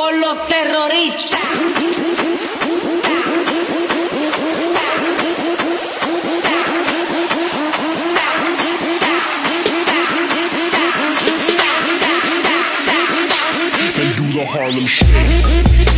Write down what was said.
con los terroristas. They do the Harlem Shake.